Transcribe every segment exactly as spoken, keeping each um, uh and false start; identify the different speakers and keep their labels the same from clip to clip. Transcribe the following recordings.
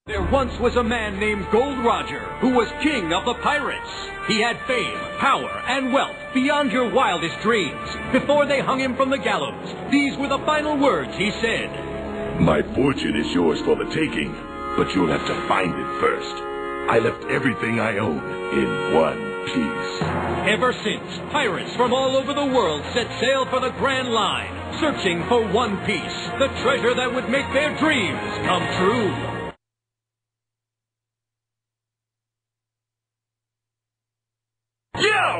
Speaker 1: There once was a man named Gold Roger, who was king of the pirates. He had fame, power, and wealth beyond your wildest dreams. Before they hung him from the gallows, these were the final words he said.
Speaker 2: My fortune is yours for the taking, but you'll have to find it first. I left everything I own in one piece.
Speaker 1: Ever since, pirates from all over the world set sail for the Grand Line, searching for one piece, the treasure that would make their dreams come true.
Speaker 2: Yo!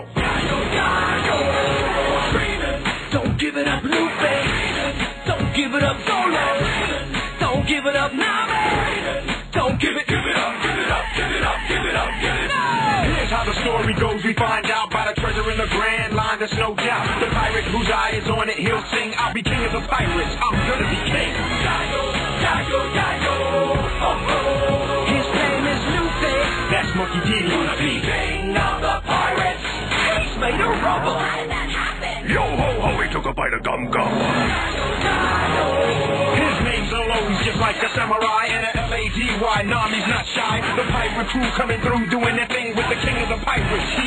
Speaker 2: Don't give it up, Lupe. Don't give it up, Solo. Don't give it up, Nami. Don't give it, give it up, give it up, give it up, give it up, give it up. Here's how the story goes. We find out about a treasure in the Grand Line. There's no doubt. The pirate whose eye is on it, he'll sing. I'll be king of the pirates. I'm gonna be king. Yayo, yayo, yayo. Oh, oh. His name is Lupe. That's Monkey D. Gonna be king of the pirates. He's made of rubber. How did that happen? Yo ho ho, he took a bite of gum gum. His name's alone, just like a samurai and a L A D Y. Nami's not shy. The pirate crew coming through, doing their thing with the king of the pirates. He